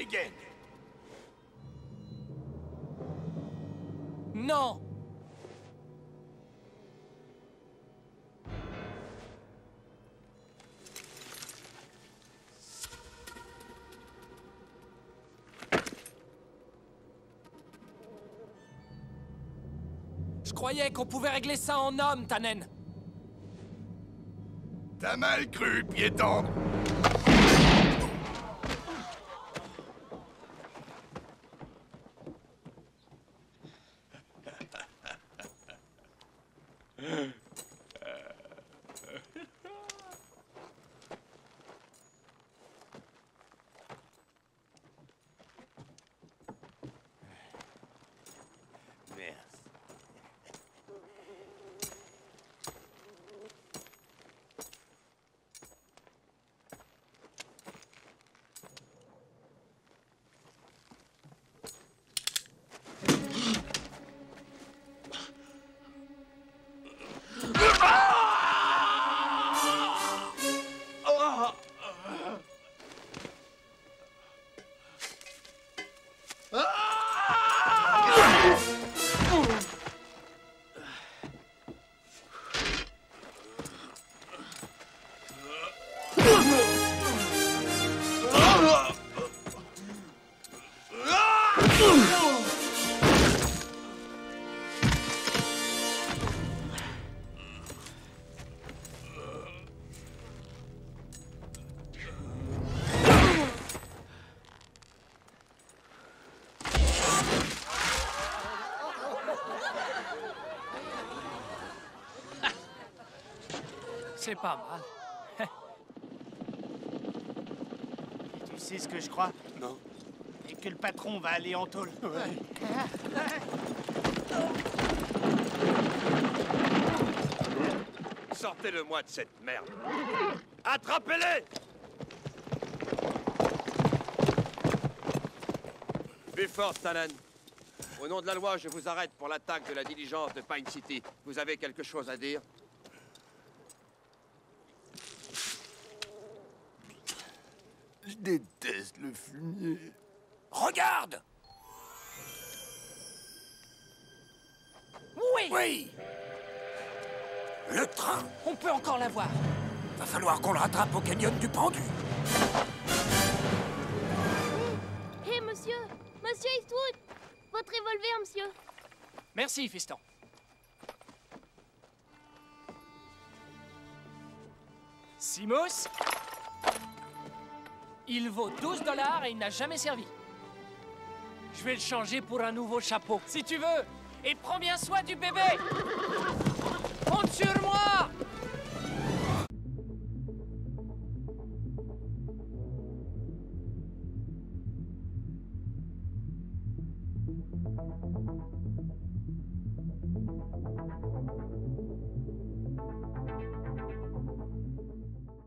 dégaine. Non! Je croyais qu'on pouvait régler ça en homme, Tannen. T'as mal cru, pied tendre. C'est pas mal. Tu sais ce que je crois? Non. Et que le patron va aller en tôle. Ouais. Sortez-le-moi de cette merde. Attrapez-les! Plus fort, Tannen. Au nom de la loi, je vous arrête pour l'attaque de la diligence de Pine City. Vous avez quelque chose à dire? Je déteste le fumier. Regarde! Oui! Oui! Le train! On peut encore l'avoir. Va falloir qu'on le rattrape au canyon du pendu. Hé, monsieur! Monsieur Eastwood! Votre revolver, monsieur! Merci, fiston. Simus? Il vaut 12 $ et il n'a jamais servi. Je vais le changer pour un nouveau chapeau, si tu veux. Et prends bien soin du bébé! Compte sur moi!